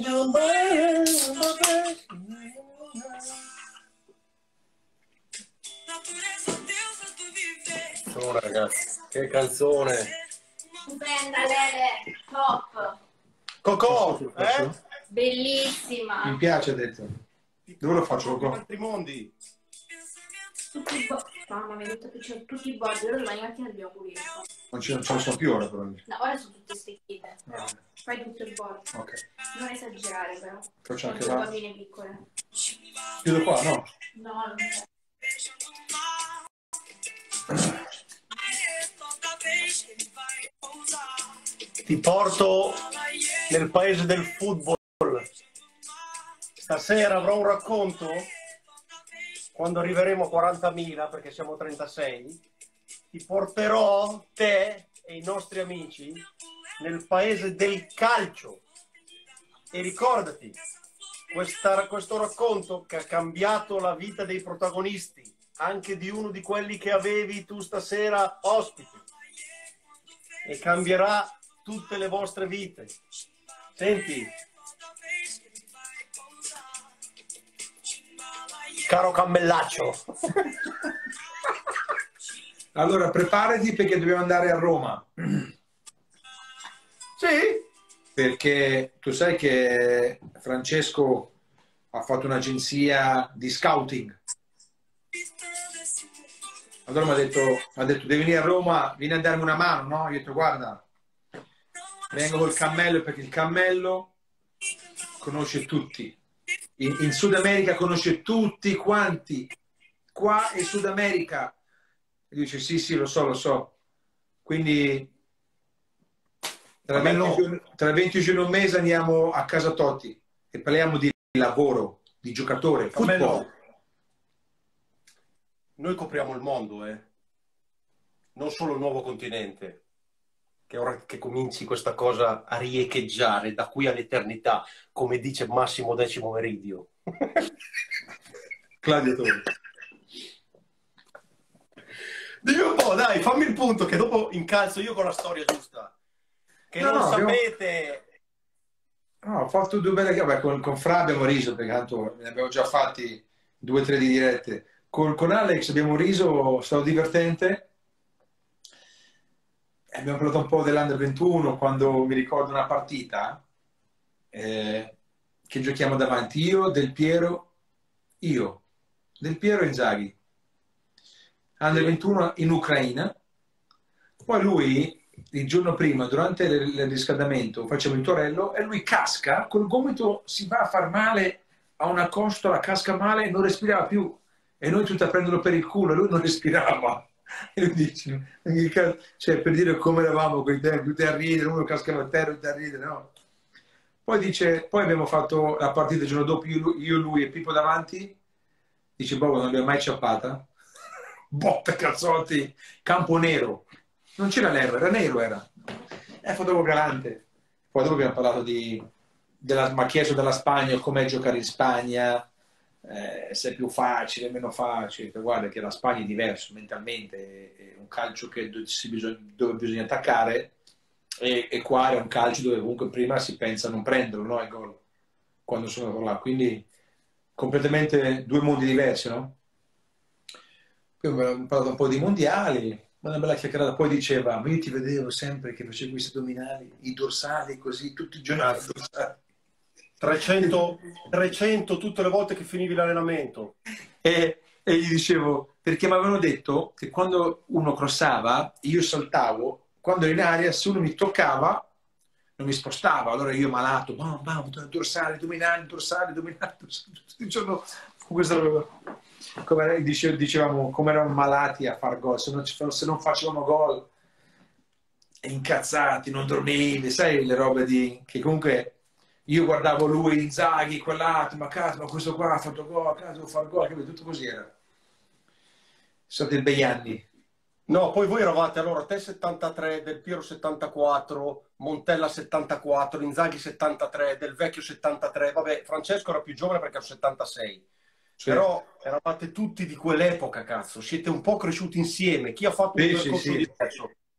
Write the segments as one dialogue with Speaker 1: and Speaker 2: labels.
Speaker 1: Oh, ragazzi, che canzone!
Speaker 2: Stupenda, Lele, top.
Speaker 1: Cocò,
Speaker 2: Bellissima.
Speaker 3: Mi piace, ha detto. Dove lo faccio, Cocò?
Speaker 1: Altri mondi.
Speaker 2: Mamma, mi ha detto che c'è tutti i bordi, ora domani mattina dobbiamo pulire.
Speaker 3: Non ce ne sono più ora, però.
Speaker 2: No, ora sono tutte stecchite.
Speaker 3: No.
Speaker 2: Fai tutto il bordo.
Speaker 3: Ok.
Speaker 2: Non esagerare, però.
Speaker 3: Faccio anche
Speaker 2: Sono
Speaker 3: là.
Speaker 2: bambine piccole.
Speaker 3: Chiudo qua, no?
Speaker 2: No, non c'è.
Speaker 1: Ti porto nel paese del football. Stasera avrò un racconto. Quando arriveremo a 40.000, perché siamo 36, ti porterò, te e i nostri amici, nel paese del calcio. E ricordati, questo racconto che ha cambiato la vita dei protagonisti, anche di uno di quelli che avevi tu stasera ospiti, e cambierà tutte le vostre vite. Senti, caro cammellaccio.
Speaker 3: Allora, preparati perché dobbiamo andare a Roma.
Speaker 1: Sì?
Speaker 3: Perché tu sai che Francesco ha fatto un'agenzia di scouting. Allora mi ha detto devi venire a Roma, vieni a darmi una mano, no? Io ho detto guarda, vengo col cammello perché il cammello conosce tutti. In Sud America conosce tutti quanti. Qua in Sud America. E dice sì, lo so. Quindi tra 20 giorni e un mese andiamo a casa Totti e parliamo di lavoro, di giocatore, football.
Speaker 1: Noi copriamo il mondo, non solo il nuovo continente. Che ora che cominci questa cosa a riecheggiare da qui all'eternità, come dice Massimo Decimo Meridio.
Speaker 3: Gladiatore.
Speaker 1: Dimmi un po', dai, fammi il punto, che dopo incalzo io con la storia giusta. Che non sapete...
Speaker 3: No, ho fatto due belle... Vabbè, con Fra abbiamo riso, perché tanto ne abbiamo già fatti 2 o 3 di dirette. Con Alex abbiamo riso, è stato divertente. Abbiamo parlato un po' dell'Under 21, quando mi ricordo una partita che giochiamo davanti. Del Piero e Inzaghi. Under 21 in Ucraina. Poi lui, il giorno prima, durante il riscaldamento, facciamo il torello e lui casca, col gomito si va a far male a una costola, casca male e non respirava più. E noi tutti a prenderlo per il culo, e lui non respirava. E lui dice, cioè, per dire come eravamo quei tempi, tutti a ridere, uno cascava a terra, tutti a ridere, no? Poi dice, poi abbiamo fatto la partita il giorno dopo, io lui e Pippo davanti, dice, boh, non abbiamo mai ciappata. Botte, cazzotti, campo nero. Non c'era nero, era nero, era. Fu dopo galante. Poi dopo abbiamo parlato mi ha chiesto della Spagna, com'è giocare in Spagna, se è più facile, meno facile. Guarda che la Spagna è diverso mentalmente, è un calcio dove bisogna attaccare e qua è un calcio dove comunque prima si pensa a non prenderlo, no? Il gol, quando sono là. Quindi completamente 2 mondi diversi, no? Poi abbiamo parlato un po' di mondiali, una bella chiacchierata. Poi diceva, ma io ti vedevo sempre che facevi questi addominali, i dorsali, così, tutti i giorni.
Speaker 1: 300 tutte le volte che finivi l'allenamento.
Speaker 3: E gli dicevo, perché mi avevano detto che quando uno crossava, io saltavo, quando ero in aria, se uno mi toccava, non mi spostava. Allora io malato, dorsali, addominali, tutto il giorno con questa roba. Come dicevamo, come eravamo malati a far gol, se non facevamo gol, incazzati, non dormivi, sai le robe che comunque io guardavo lui, Inzaghi, quell'altro, ma cazzo, ma questo qua ha fatto gol, cazzo, devo far gol, capito? Tutto così era. Sono dei bei anni.
Speaker 1: No, poi voi eravate allora te 73, Del Piero 74, Montella 74, Inzaghi 73, Del Vecchio 73, vabbè, Francesco era più giovane perché era 76. Sì. Però eravate tutti di quell'epoca, cazzo, siete un po' cresciuti insieme. Chi ha fatto un percorso diverso?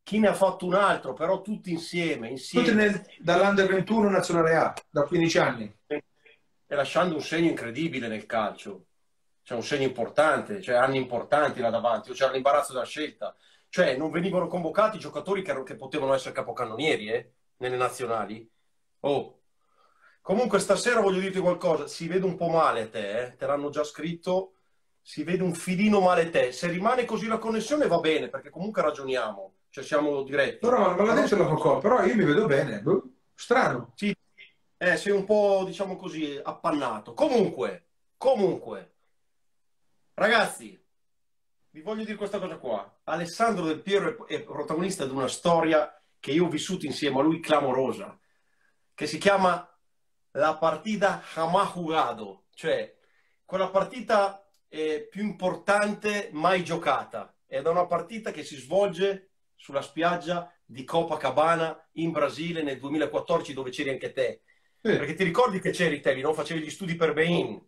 Speaker 1: chi ne ha fatto un altro, però tutti insieme,
Speaker 3: Tutti dall'Under 21 nazionale A, da 15 anni.
Speaker 1: e lasciando un segno incredibile nel calcio. C'è un segno importante, cioè anni importanti là davanti, c'era l'imbarazzo della scelta. Cioè non venivano convocati giocatori che potevano essere capocannonieri, nelle nazionali. Oh. Comunque stasera voglio dirti qualcosa, si vede un po' male te, te l'hanno già scritto, si vede un filino male te. Se rimane così la connessione va bene, perché comunque ragioniamo, cioè siamo diretti.
Speaker 3: Però me l'ha detto la Cocò, però io mi vedo bene. Boh, strano.
Speaker 1: Sì, sei un po', diciamo così, appannato. Comunque, ragazzi, vi voglio dire questa cosa qua. Alessandro Del Piero è protagonista di una storia che io ho vissuto insieme a lui clamorosa, che si chiama la partita jamás jugado, cioè quella partita più importante mai giocata. Ed è una partita che si svolge sulla spiaggia di Copacabana in Brasile nel 2014, dove c'eri anche te. Perché ti ricordi che c'eri te lì, no? Facevi gli studi per Bein.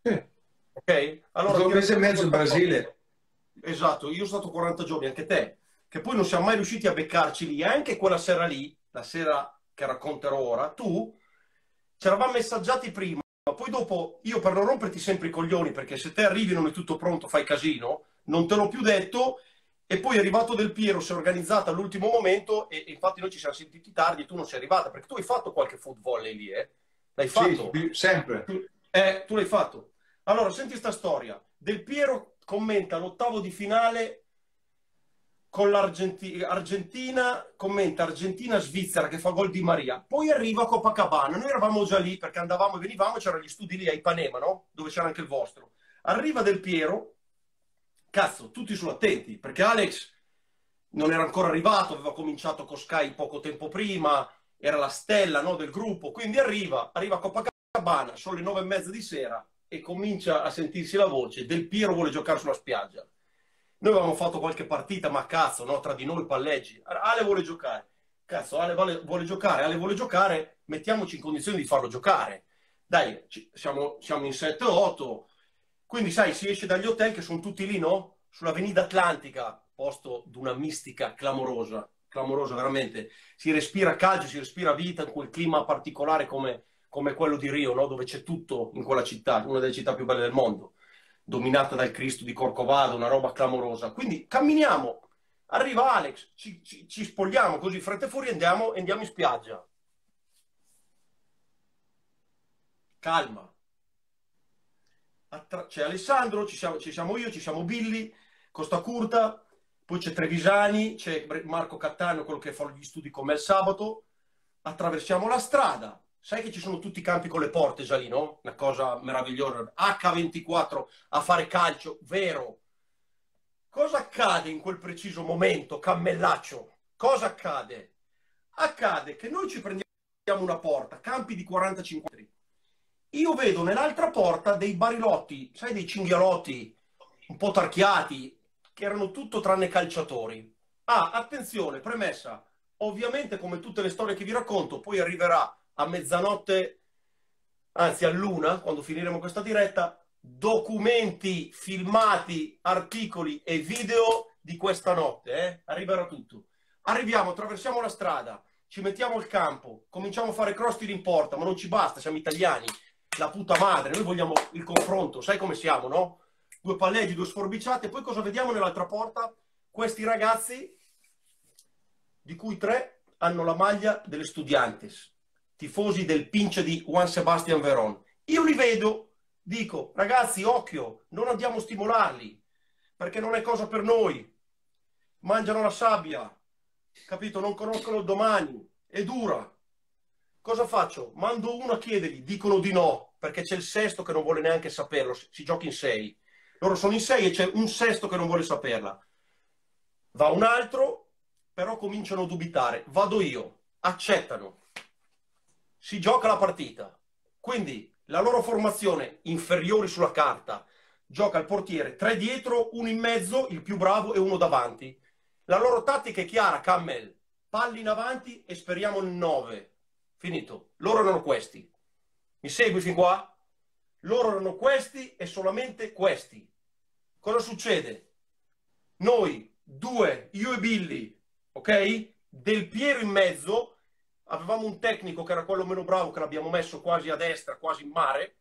Speaker 1: Ok? Allora,
Speaker 3: un mese e mezzo in Brasile.
Speaker 1: Esatto, io sono stato 40 giorni, anche te, che poi non siamo mai riusciti a beccarci lì. Anche quella sera lì, la sera che racconterò ora, tu ci eravamo messaggiati prima, ma poi dopo io, per non romperti sempre i coglioni, perché se te arrivi non è tutto pronto, fai casino, non te l'ho più detto, e poi è arrivato Del Piero, si è organizzata all'ultimo momento, e infatti noi ci siamo sentiti tardi e tu non sei arrivata, perché tu hai fatto qualche foot volley lì, eh? L'hai fatto?
Speaker 3: Sì, sempre.
Speaker 1: Tu l'hai fatto. Allora, senti sta storia. Del Piero commenta l'ottavo di finale con l'Argentina, commenta Argentina-Svizzera che fa gol di Maria. Poi arriva a Copacabana. Noi eravamo già lì perché andavamo e venivamo, c'erano gli studi lì a Ipanema, no? Dove c'era anche il vostro. Arriva Del Piero, cazzo, tutti sono attenti, perché Alex non era ancora arrivato, aveva cominciato con Sky poco tempo prima, era la stella, no, del gruppo. Quindi arriva a Copacabana, sono le 9:30 di sera, e comincia a sentirsi la voce: Del Piero vuole giocare sulla spiaggia. Noi avevamo fatto qualche partita, ma cazzo, no, tra di noi palleggi. Ale vuole giocare. Cazzo, Ale vuole giocare, Ale vuole giocare, mettiamoci in condizione di farlo giocare. Dai, siamo in 7-8. Quindi, sai, si esce dagli hotel che sono tutti lì, no? Sull'Avenida Atlantica, posto di una mistica clamorosa, clamorosa veramente. Si respira calcio, si respira vita in quel clima particolare come quello di Rio, no? Dove c'è tutto in quella città, una delle città più belle del mondo, dominata dal Cristo di Corcovado, una roba clamorosa. Quindi camminiamo, arriva Alex, ci spogliamo così fretta e fuori e andiamo in spiaggia. Calma. C'è Alessandro, ci siamo io, ci siamo Billy, Costa Curta, poi c'è Trevisani, c'è Marco Cattaneo, quello che fa gli studi con me il sabato. Attraversiamo la strada. Sai che ci sono tutti i campi con le porte già lì, no? Una cosa meravigliosa. H24 a fare calcio, vero. Cosa accade in quel preciso momento, cammellaccio? Cosa accade? Accade che noi ci prendiamo una porta, campi di 45 metri. Io vedo nell'altra porta dei barilotti, sai, dei cinghialotti un po' tarchiati, che erano tutto tranne calciatori. Ah, attenzione, premessa. Ovviamente, come tutte le storie che vi racconto, poi arriverà a mezzanotte, anzi a luna, quando finiremo questa diretta, documenti, filmati, articoli e video di questa notte. Arriverà tutto. Arriviamo, attraversiamo la strada, ci mettiamo al campo, cominciamo a fare cross tiri in porta, ma non ci basta, siamo italiani. La puta madre, noi vogliamo il confronto, sai come siamo, no? 2 palleggi, 2 sforbiciate, poi cosa vediamo nell'altra porta? Questi ragazzi, di cui 3 hanno la maglia delle Estudiantes, tifosi del Pince di Juan Sebastián Verón. Io li vedo, dico, ragazzi, occhio, non andiamo a stimolarli, perché non è cosa per noi. Mangiano la sabbia, capito? Non conoscono il domani, è dura. Cosa faccio? Mando uno a chiedergli, dicono di no, perché c'è il sesto che non vuole neanche saperlo, si gioca in 6. Loro sono in 6 e c'è un sesto che non vuole saperla. Va un altro, però cominciano a dubitare. Vado io, accettano. Si gioca la partita. Quindi la loro formazione, inferiori sulla carta, gioca il portiere, 3 dietro, 1 in mezzo, il più bravo, e 1 davanti. La loro tattica è chiara, Cammel. Palli in avanti e speriamo il 9. Finito. Loro erano questi. Mi segui fin qua? Loro erano questi e solamente questi. Cosa succede? Noi, 2, io e Billy, ok? Del Piero in mezzo, avevamo un tecnico che era quello meno bravo, che l'abbiamo messo quasi a destra, quasi in mare.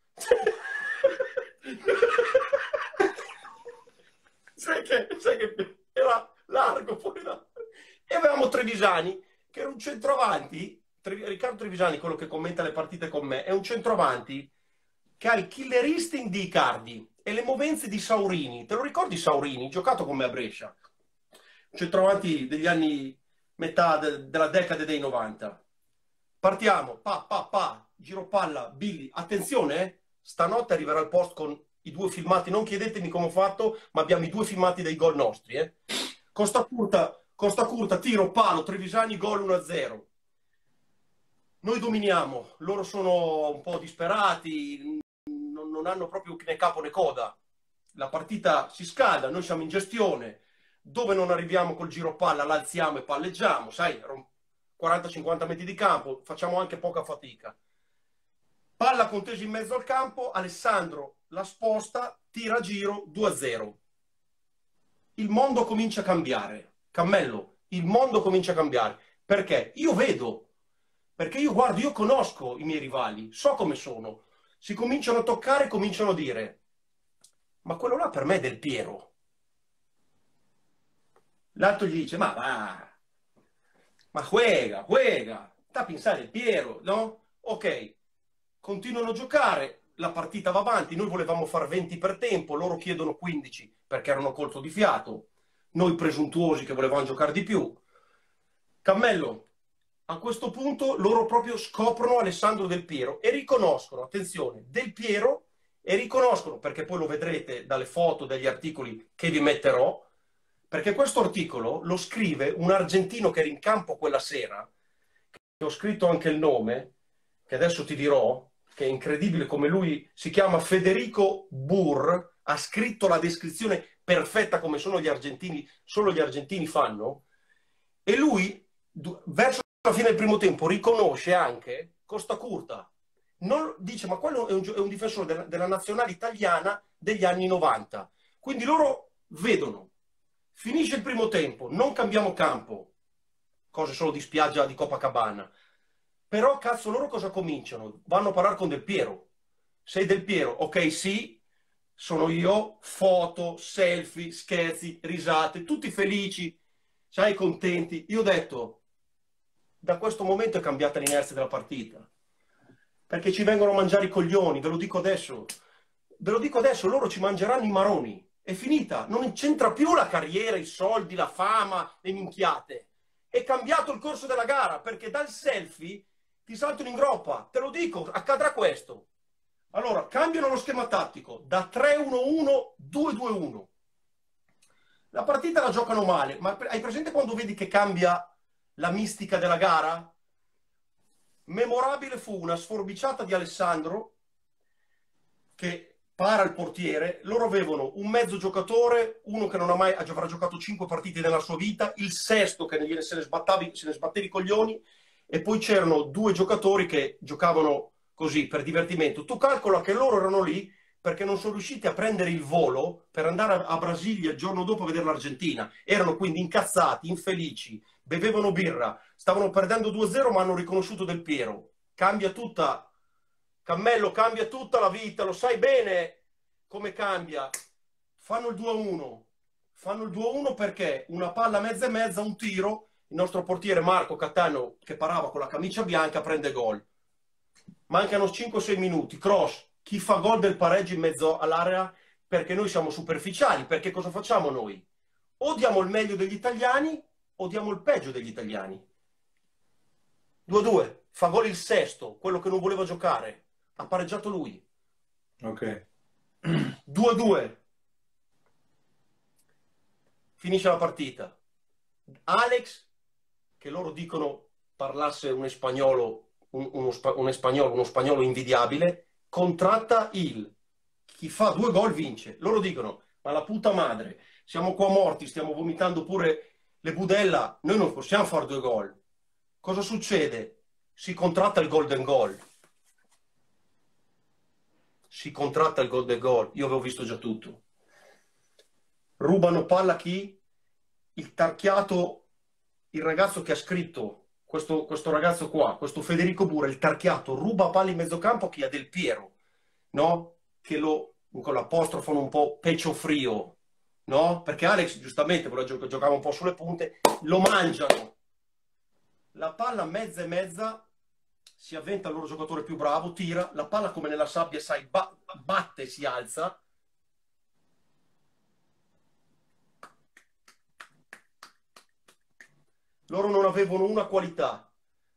Speaker 1: sai che era largo fuori da... E avevamo Trevisani, che era un centroavanti. Riccardo Trevisani, quello che commenta le partite con me, è un centroavanti che ha il killer instinct di Icardi e le movenze di Saurini. Te lo ricordi Saurini? Giocato con me a Brescia. Un centroavanti degli anni metà della decade dei 90. Partiamo, giro palla, Billy. Attenzione, stanotte arriverà al post con i 2 filmati. Non chiedetemi come ho fatto, ma abbiamo i 2 filmati dei gol nostri. Costa curta, tiro, palo, Trevisani, gol 1-0. Noi dominiamo, loro sono un po' disperati, non hanno proprio né capo né coda. La partita si scalda, noi siamo in gestione, dove non arriviamo col giro palla l'alziamo e palleggiamo, sai, 40-50 metri di campo, facciamo anche poca fatica. Palla contesa in mezzo al campo, Alessandro la sposta, tira a giro, 2-0. Il mondo comincia a cambiare. Cammello, il mondo comincia a cambiare. Perché? Io vedo. Perché io guardo, io conosco i miei rivali, so come sono. Si cominciano a toccare, cominciano a dire: ma quello là per me è Del Piero. L'altro gli dice: ma va, ma juega, sta a pensare Del Piero, no? Ok, continuano a giocare, la partita va avanti, noi volevamo far 20 per tempo, loro chiedono 15 perché erano colto di fiato, noi presuntuosi che volevamo giocare di più. Cammello, a questo punto loro proprio scoprono Alessandro Del Piero e riconoscono, attenzione, Del Piero, e riconoscono, perché poi lo vedrete dalle foto, dagli articoli che vi metterò, perché questo articolo lo scrive un argentino che era in campo quella sera, che ho scritto anche il nome, che adesso ti dirò, che è incredibile come lui si chiama Federico Burr, ha scritto la descrizione perfetta come sono gli argentini, solo gli argentini fanno, e lui verso la fine del primo tempo riconosce anche Costa Curta. Non, dice, ma quello è un difensore della nazionale italiana degli anni 90. Quindi loro vedono, finisce il primo tempo, non cambiamo campo, cose solo di spiaggia di Copacabana. Però, cazzo, loro cosa cominciano? Vanno a parlare con Del Piero. Sei Del Piero? Ok, sì, sono io, foto, selfie, scherzi, risate, tutti felici, sai, contenti. Io ho detto, da questo momento è cambiata l'inerzia della partita. Perché ci vengono a mangiare i coglioni, ve lo dico adesso. Ve lo dico adesso, loro ci mangeranno i maroni. È finita, non c'entra più la carriera, i soldi, la fama, le minchiate. È cambiato il corso della gara, perché dal selfie ti saltano in groppa. Te lo dico, accadrà questo. Allora, cambiano lo schema tattico da 3-1-1, 2-2-1. La partita la giocano male, ma hai presente quando vedi che cambia la mistica della gara? Memorabile fu una sforbiciata di Alessandro che para il portiere. Loro avevano un mezzo giocatore, uno che non ha mai avrà giocato 5 partite nella sua vita, il sesto che se ne sbatteva i coglioni, e poi c'erano 2 giocatori che giocavano così per divertimento. Tu calcola che loro erano lì perché non sono riusciti a prendere il volo per andare a Brasilia il giorno dopo a vedere l'Argentina. Erano quindi incazzati, infelici, bevevano birra, stavano perdendo 2-0 ma hanno riconosciuto Del Piero. Cambia tutta, Cammello, cambia tutta la vita, lo sai bene come cambia. Fanno il 2-1. Fanno il 2-1 perché una palla mezza e mezza, un tiro, il nostro portiere Marco Cattaneo, che parava con la camicia bianca, prende gol. Mancano 5-6 minuti, cross. Chi fa gol del pareggio in mezzo all'area? Perché noi siamo superficiali. Perché cosa facciamo noi? O diamo il meglio degli italiani o diamo il peggio degli italiani. 2-2. Fa gol il sesto, quello che non voleva giocare. Ha pareggiato lui.
Speaker 3: Ok.
Speaker 1: 2-2. Finisce la partita. Alex, che loro dicono parlasse uno spagnolo invidiabile, contratta chi fa 2 gol vince. Loro dicono, ma la puta madre, siamo qua morti, stiamo vomitando pure le budella, noi non possiamo fare 2 gol. Cosa succede? Si contratta il golden goal. Si contratta il golden goal. Io avevo visto già tutto. Rubano palla chi? Il tarchiato il ragazzo che ha scritto, questo ragazzo qua, questo Federico Bura, il tarchiato, ruba palla in mezzocampo che ha Del Piero, no? Che lo, con l'apostrofo un po' pecho frio, no? Perché Alex, giustamente, però giocava un po' sulle punte, lo mangiano. La palla mezza e mezza, si avventa il loro giocatore più bravo, tira, la palla come nella sabbia, sai, batte, si alza. Loro non avevano una qualità.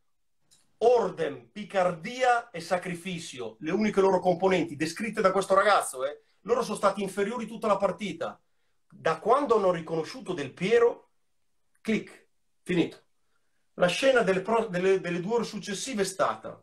Speaker 1: Ordem, picardia e sacrificio, le uniche loro componenti descritte da questo ragazzo, loro sono stati inferiori tutta la partita. Da quando hanno riconosciuto Del Piero, clic, finito. La scena delle 2 ore successive è stata: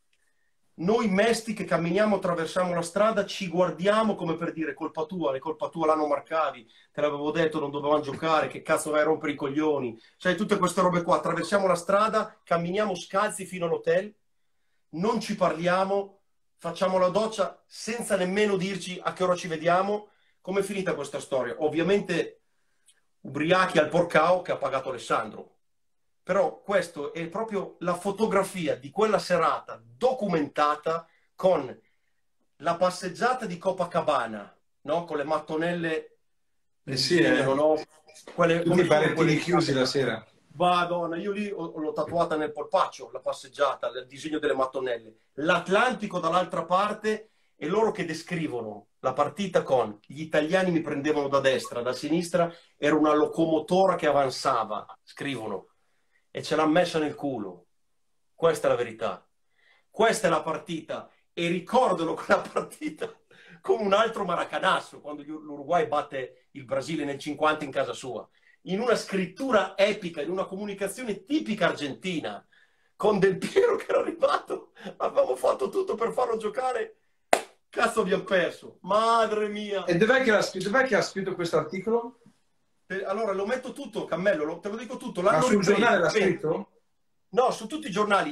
Speaker 1: noi mesti che camminiamo, attraversiamo la strada, ci guardiamo come per dire colpa tua, le colpa tua l'anno marcavi, te l'avevo detto, non dovevamo giocare, che cazzo vai a rompere i coglioni, sai, tutte queste robe qua. Attraversiamo la strada, camminiamo scalzi fino all'hotel, non ci parliamo, facciamo la doccia senza nemmeno dirci a che ora ci vediamo. Com'è finita questa storia? Ovviamente ubriachi al porcao che ha pagato Alessandro. Però questo è proprio la fotografia di quella serata documentata, con la passeggiata di Copacabana, no? Con le mattonelle,
Speaker 3: Sì,
Speaker 1: no? Quelle,
Speaker 3: tutti i barettini chiusi la sera.
Speaker 1: Madonna, io lì l'ho tatuata nel polpaccio, la passeggiata, il disegno delle mattonelle. L'Atlantico dall'altra parte e loro che descrivono la partita con gli italiani mi prendevano da destra, da sinistra, era una locomotora che avanzava, scrivono. E ce l'ha messa nel culo. Questa è la verità. Questa è la partita. E ricordano quella partita come un altro maracanasso, quando l'Uruguay batte il Brasile nel 50 in casa sua. In una scrittura epica, in una comunicazione tipica argentina, con Del Piero che era arrivato, avevamo fatto tutto per farlo giocare, cazzo abbiamo perso. Madre mia!
Speaker 3: E dov'è che ha scritto questo articolo?
Speaker 1: Allora lo metto tutto, Cammello, te lo dico tutto.
Speaker 3: Ma sul giornale l'ha scritto?
Speaker 1: No, su tutti i giornali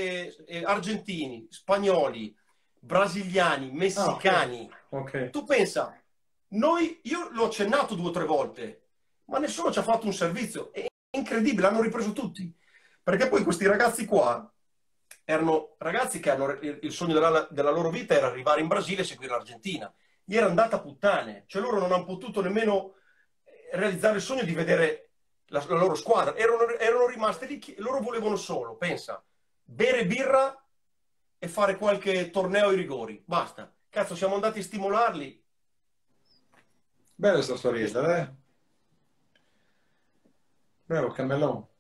Speaker 1: argentini, spagnoli, brasiliani, messicani.
Speaker 3: Okay.
Speaker 1: Tu pensa, io l'ho accennato 2 o 3 volte, ma nessuno ci ha fatto un servizio. È incredibile, hanno ripreso tutti. Perché poi questi ragazzi qua erano ragazzi che hanno il sogno della loro vita era arrivare in Brasile e seguire l'Argentina. Gli era andata a puttane, cioè loro non hanno potuto nemmeno realizzare il sogno di vedere la loro squadra. Erano rimasti lì, loro volevano solo, pensa, bere birra e fare qualche torneo ai rigori. Basta. Cazzo, siamo andati a stimolarli.
Speaker 3: Bella questa storietta, Bravo, Camellone.